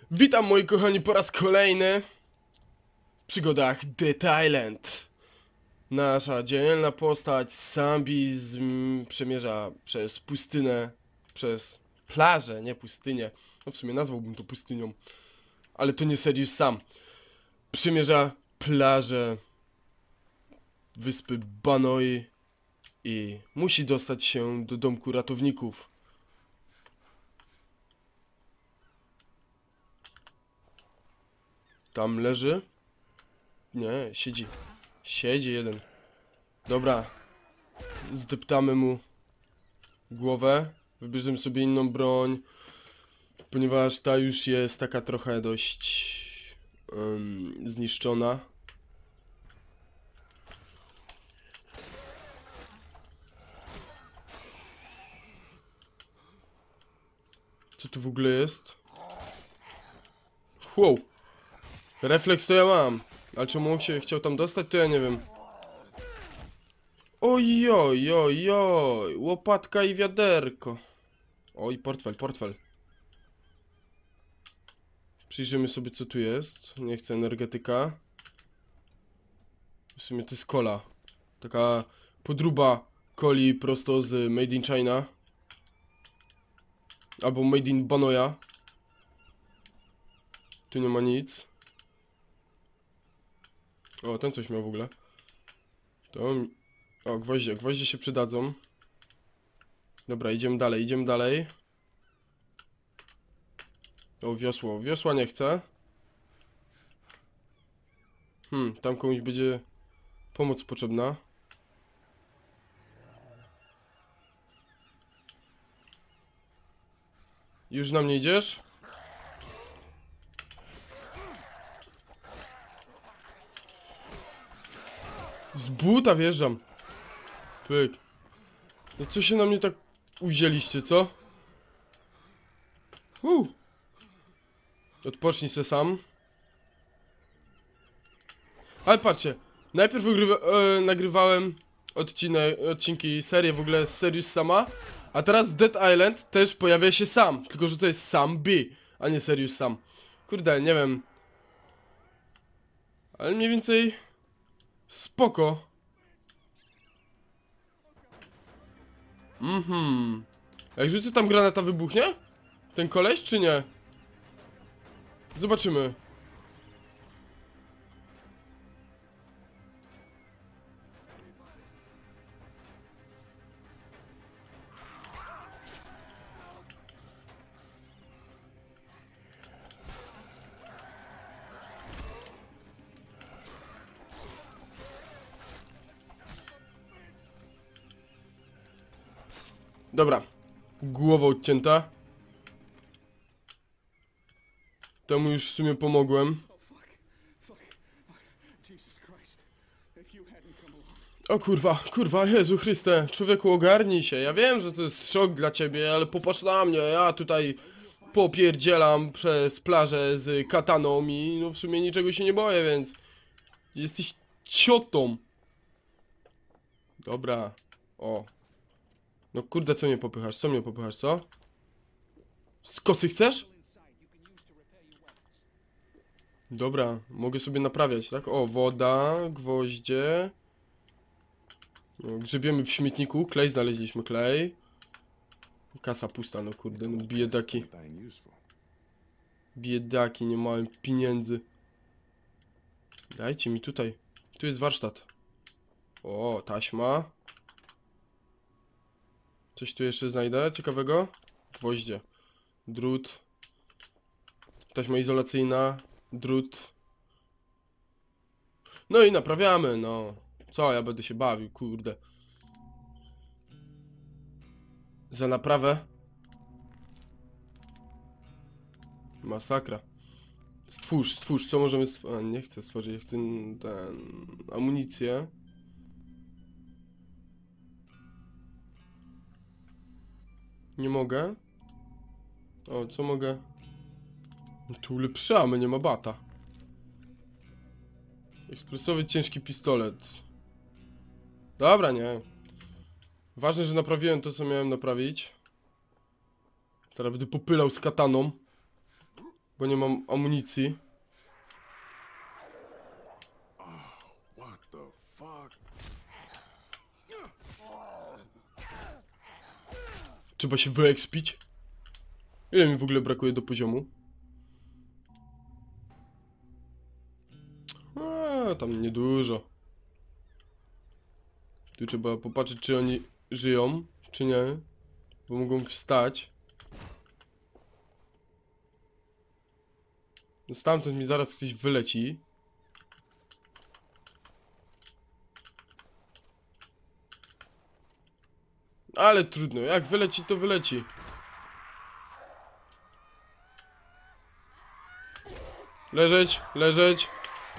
Witam moi kochani po raz kolejny w przygodach Dead Island. Nasza dzielna postać Sambi przemierza przez pustynię, przez plażę, nie pustynię. No w sumie nazwałbym to pustynią, ale to nie Serious Sam. Przemierza plażę wyspy Banoi i musi dostać się do domku ratowników. Tam leży? Nie, siedzi. Siedzi jeden. Dobra, zdeptamy mu głowę, wybierzemy sobie inną broń, ponieważ ta już jest taka trochę dość zniszczona. Co tu w ogóle jest? Wow! Refleks to ja mam, ale czemu on się chciał tam dostać, to ja nie wiem. Ojoj, ojoj, łopatka i wiaderko. Oj, portfel. Przyjrzymy sobie, co tu jest. Nie chcę energetyka. W sumie to jest cola. Taka podróba coli prosto z Made in China. Albo Made in Banoja. Tu nie ma nic. O, ten coś miał w ogóle. To... O, gwoździe się przydadzą. Dobra, idziemy dalej. O, wiosła nie chcę. Tam komuś będzie pomoc potrzebna. Już na mnie idziesz? Z buta wjeżdżam. Pyk. No co się na mnie tak uwzięliście, co? Odpocznij se sam. Ale patrzcie, najpierw nagrywałem odcinki, serię w ogóle z Serious Sama, a teraz w Dead Island też pojawia się Sam, tylko że to jest Sam B, a nie Serious Sam. Kurde, nie wiem. Ale mniej więcej spoko. Jak rzucę tam granata, wybuchnie? Ten koleś czy nie? Zobaczymy. Dobra. Głowa odcięta. Temu już w sumie pomogłem. O kurwa, Jezu Chryste, człowieku ogarnij się, ja wiem, że to jest szok dla ciebie, ale popatrz na mnie, ja tutaj popierdzielam przez plażę z kataną i no w sumie niczego się nie boję, więc jesteś ciotą. Dobra, o. No kurde, co mnie popychasz, co? Z kosy chcesz? Dobra, mogę sobie naprawiać, tak? O, woda, gwoździe. No, grzebiemy w śmietniku, klej znaleźliśmy, klej. Kasa pusta, no kurde, no biedaki. Biedaki, nie mają pieniędzy. Dajcie mi tutaj. Tu jest warsztat. O, taśma. Coś tu jeszcze znajdę ciekawego? Gwoździe. Drut. Taśma izolacyjna. Drut. No i naprawiamy, no. Co, ja będę się bawił, kurde. Za naprawę. Masakra. Stwórz, co możemy stworzyć? Nie chcę stworzyć, ja chcę amunicję. Nie mogę. O, co mogę? Tu ulepszamy, nie ma bata. Ekspresowy ciężki pistolet. Dobra, nie. Ważne, że naprawiłem to, co miałem naprawić. Teraz będę popylał z kataną. Bo nie mam amunicji. What the fuck? Trzeba się wyekspić. Ile mi w ogóle brakuje do poziomu? Tam niedużo. Tu trzeba popatrzeć, czy oni żyją, czy nie. Bo mogą wstać. No stamtąd mi zaraz ktoś wyleci. Ale trudno, jak wyleci, to wyleci. Leżeć, leżeć.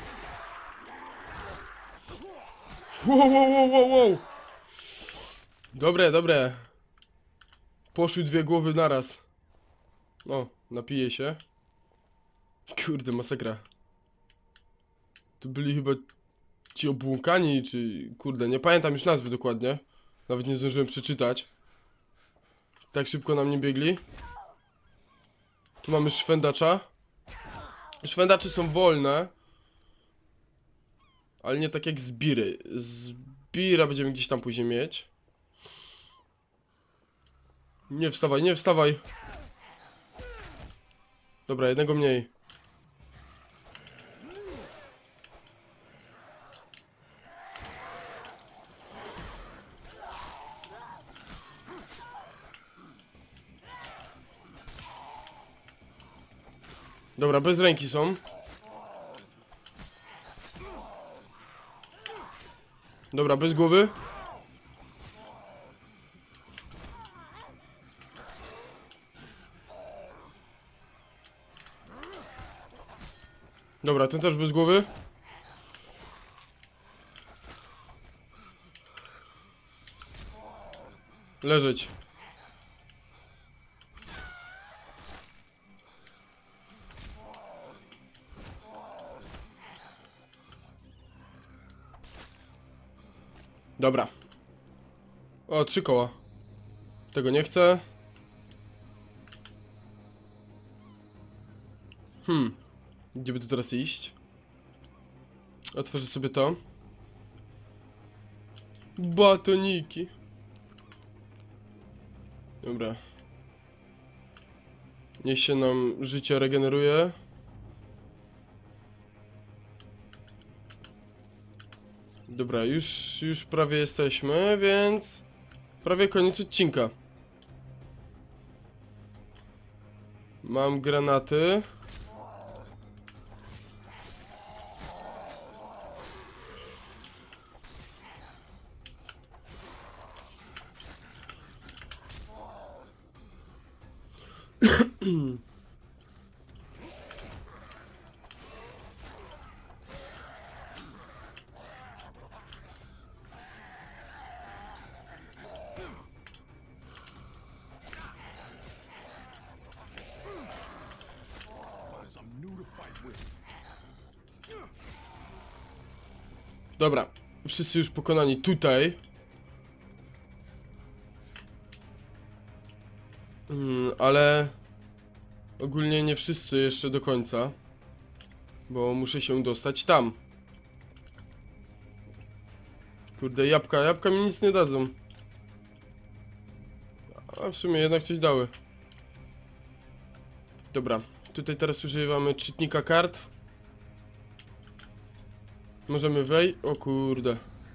Wow. Dobre, dobre. Poszły dwie głowy naraz. O, napiję się. Kurde, masakra. To byli chyba ci obłąkani, czy... Kurde, nie pamiętam już nazwy dokładnie. Nawet nie zdążyłem przeczytać. Tak szybko nam nie biegli. Tu mamy szwendacza. Szwendacze są wolne. Ale nie tak jak zbiry. Zbira będziemy gdzieś tam później mieć. Nie wstawaj, nie wstawaj. Dobra, jednego mniej. Dobra, bez ręki są. Dobra, bez głowy. Dobra, ten też bez głowy. Leżeć. Dobra. O, 3 koła. Tego nie chcę. Gdzie by tu teraz iść? Otworzę sobie to. Batoniki. Dobra. Niech się nam życie regeneruje. Dobra, już prawie jesteśmy, więc... Prawie koniec odcinka. Mam granaty. I'm new to fight with. Dobra, wszyscy już pokonani tutaj. Ale ogólnie nie wszyscy jeszcze do końca, bo muszę się dostać tam. Kurde, jabłka mi nic nie dadzą. A w sumie jednak coś dały. Dobra, tutaj teraz używamy czytnika kart. Możemy wejść. O kurde.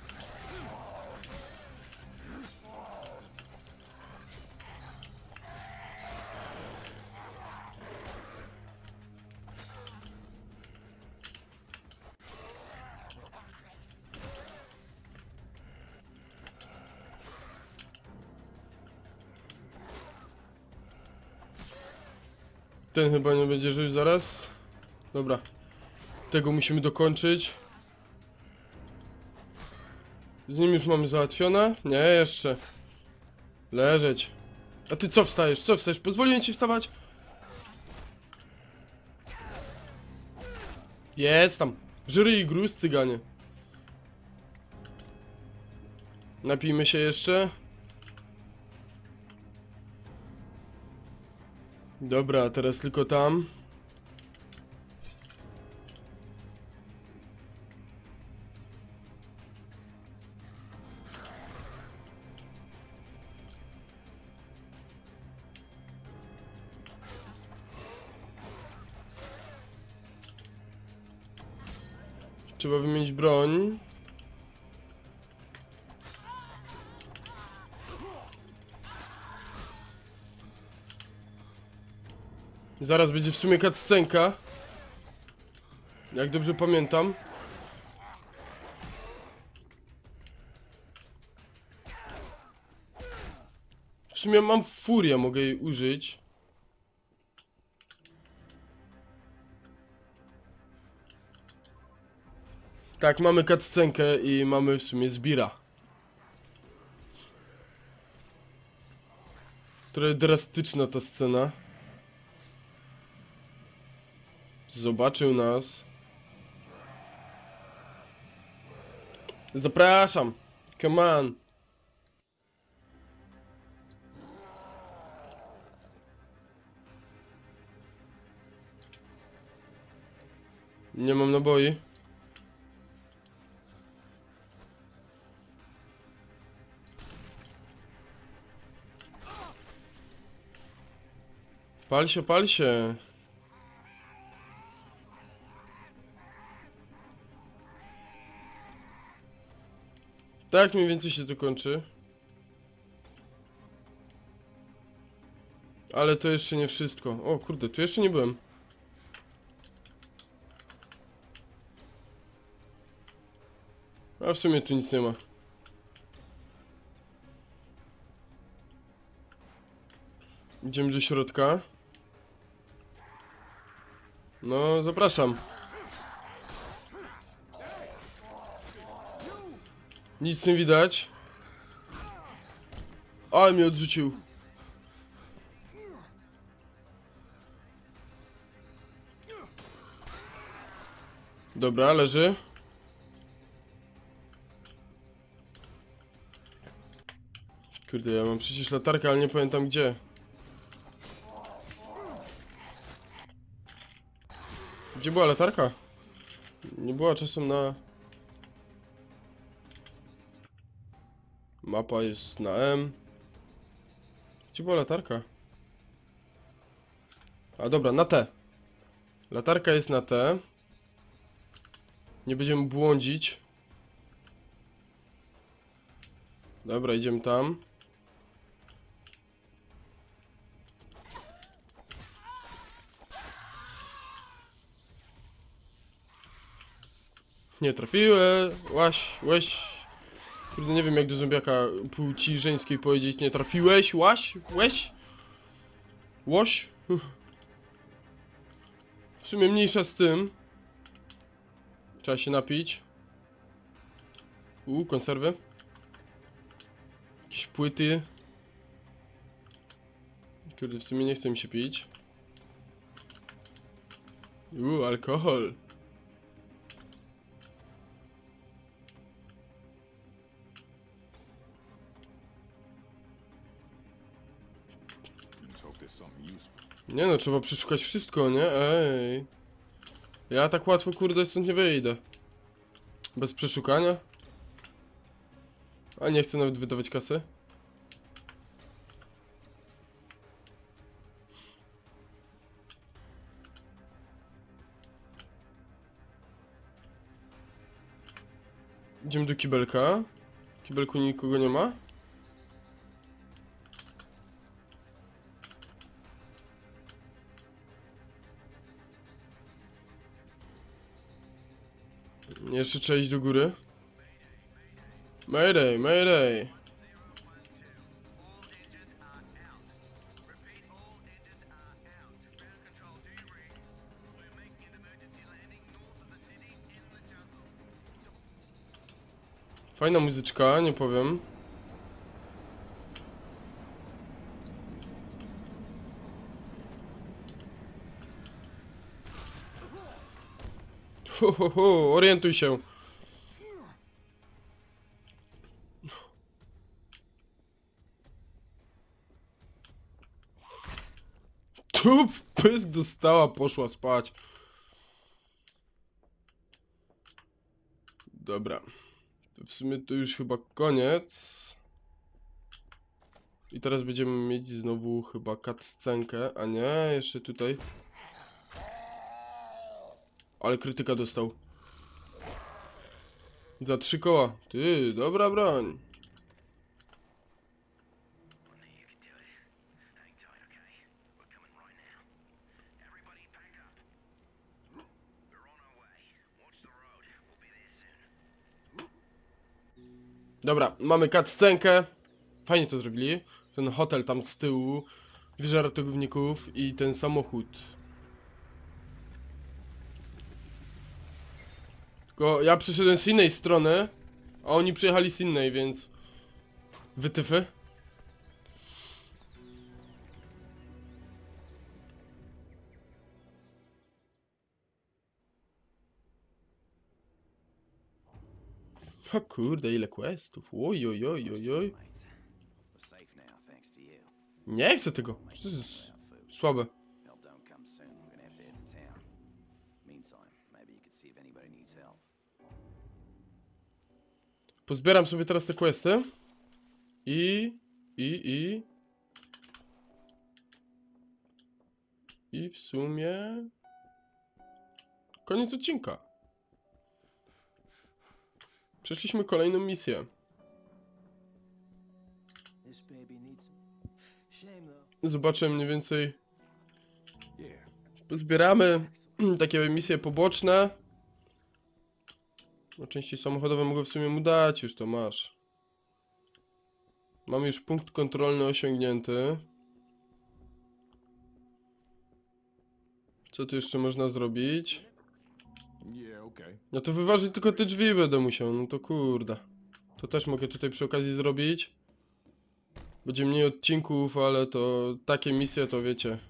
Ten chyba nie będzie żył zaraz. Dobra. Tego musimy dokończyć. Z nim już mamy załatwione? Nie, jeszcze. Leżeć. A ty co wstajesz? Co wstajesz? Pozwoliłem ci wstawać? Jedz tam. Żryj gruz, cyganie. Napijmy się jeszcze. Dobra, teraz tylko tam. Trzeba wymienić broń. Zaraz będzie w sumie cutscenka. Jak dobrze pamiętam. W sumie mam furię, mogę jej użyć. Tak, mamy cutscenkę i mamy w sumie Zbira. Trochę drastyczna ta scena. Zobaczył nas. Zapraszam. Come on. Nie mam naboi. Pal się, pal się. Tak mniej więcej się to kończy. Ale to jeszcze nie wszystko. O kurde, tu jeszcze nie byłem. A w sumie tu nic nie ma. Idziemy do środka. No, zapraszam. Nic nie widać. Ale mnie odrzucił. Dobra, leży. Kurde, ja mam przecież latarkę, ale nie pamiętam gdzie. Gdzie była latarka? Nie była czasem na... Mapa jest na M. Gdzie była latarka? A dobra, na T. Latarka jest na T. Nie będziemy błądzić. Dobra, idziemy tam. Nie trafiłem. Łaś. Kurde, nie wiem jak do zombiaka płci żeńskiej powiedzieć. Nie trafiłeś, łeś. Łoś. W sumie mniejsza z tym. Trzeba się napić. Konserwy. Jakieś płyty. Kurde, w sumie nie chce mi się pić. Alkohol. Let's hope there's something useful. Nie no, trzeba przeszukać wszystko, nie? Ej. Ja tak łatwo, kurde, stąd nie wyjdę. Bez przeszukania. A nie chcę nawet wydawać kasy. Idziemy do kibelka. W kibelku nikogo nie ma. Jeszcze trzeba iść do góry. Mayday, mayday. Fajna muzyczka, nie powiem. Orientuj się. Tu w pysk dostała, poszła spać. Dobra. To w sumie to już chyba koniec. I teraz będziemy mieć znowu chyba cutscenkę, a nie, jeszcze tutaj. Ale krytyka dostał. Za 3 koła. Ty, dobra broń. Dobra, mamy cutscenkę. Fajnie to zrobili. Ten hotel tam z tyłu, wieża ratowników i ten samochód. Tylko ja przyszedłem z innej strony, a oni przyjechali z innej, więc... Wytyfy. O kurde, ile questów. Oj, oj, oj, oj, oj. Mates, we're safe now, thanks to you. Nie chcę tego. To jest słabe. Help don't come soon. We're gonna have to head to town. Meantime, maybe you could see if anybody needs help. Pozbieram sobie teraz te questy. I w sumie... Koniec odcinka. Przeszliśmy kolejną misję. This baby needs shame though. Zobaczę mniej więcej... Yeah. Pozbieramy takie misje poboczne. No, części samochodowe mogę w sumie mu dać, już to masz. Mamy już punkt kontrolny osiągnięty. Co tu jeszcze można zrobić? Yeah, okay. No to wyważyć tylko te drzwi będę musiał, no to kurde. To też mogę tutaj przy okazji zrobić. Będzie mniej odcinków, ale to takie misje to wiecie.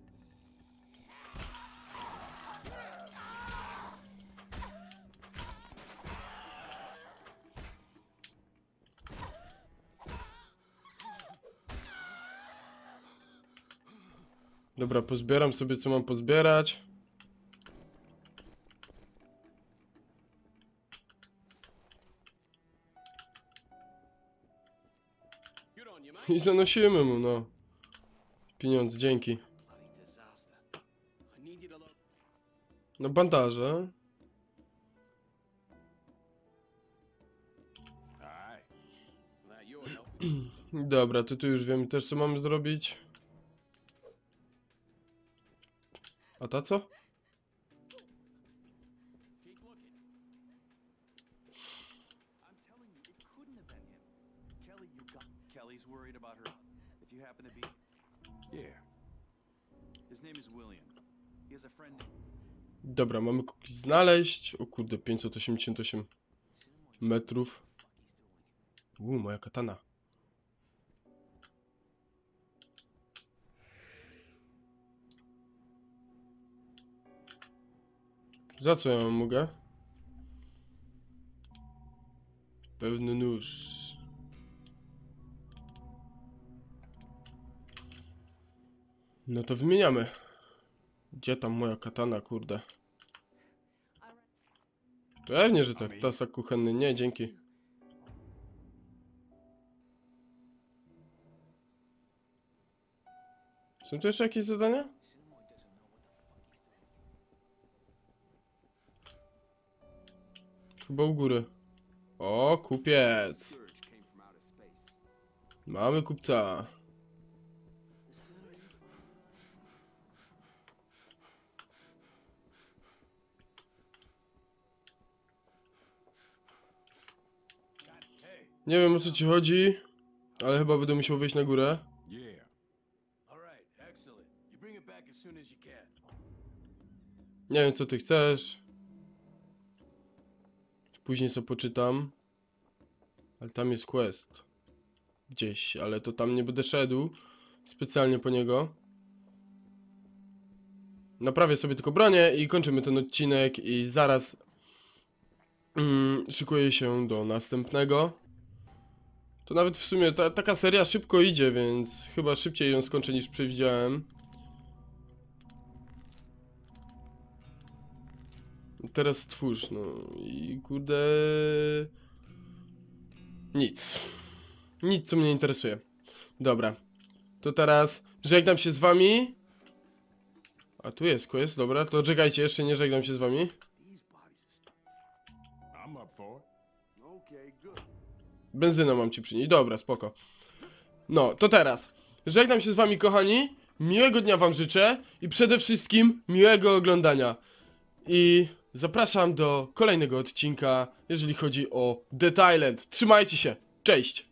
Dobra, pozbieram sobie co mam pozbierać. I zanosimy mu, no. Pieniądze, dzięki. Bloody disaster. I need you to look. No bandaże. Alright. Without your help. Dobra, to tu już wiemy też co mamy zrobić. A ta co? Keep looking. I'm telling you, it couldn't have been him. Kelly, you got. Kelly's worried about her. If you happen to be. Yeah. His name is William. He has a friend. Dobra, mamy kogoś znaleźć. O kurde, 588 metrów. Moja katana. Za co ja mogę? Pewny nóż. No to wymieniamy. Gdzie tam moja katana, kurde? Pewnie, że tak. Tasak kuchenny. Nie, dzięki. Są tu jeszcze jakieś zadania? Chyba u góry. O, kupiec. Surge came from outer space. Mamy kupca. Hey. Nie wiem o co ci chodzi, ale chyba będę musiał wyjść na górę. Yeah. All right, excellent. You bring it back as soon as you can. Nie wiem co ty chcesz. Później sobie poczytam. Ale tam jest quest. Gdzieś, ale to tam nie będę szedł. Specjalnie po niego. Naprawię sobie tylko bronię i kończymy ten odcinek i zaraz szykuję się do następnego. To nawet w sumie taka seria szybko idzie, więc chyba szybciej ją skończę niż przewidziałem. Teraz stwórz, no i kurde... Nic. Nic co mnie interesuje. Dobra. To teraz żegnam się z wami. A tu jest quest, dobra, to czekajcie, jeszcze nie żegnam się z wami. These bodies are. I'm up for it. Okay, good. Benzyną mam ci przynieść. Dobra, spoko. No, to teraz. Żegnam się z wami, kochani. Miłego dnia wam życzę. I przede wszystkim miłego oglądania. I zapraszam do kolejnego odcinka, jeżeli chodzi o Dead Island. Trzymajcie się. Cześć.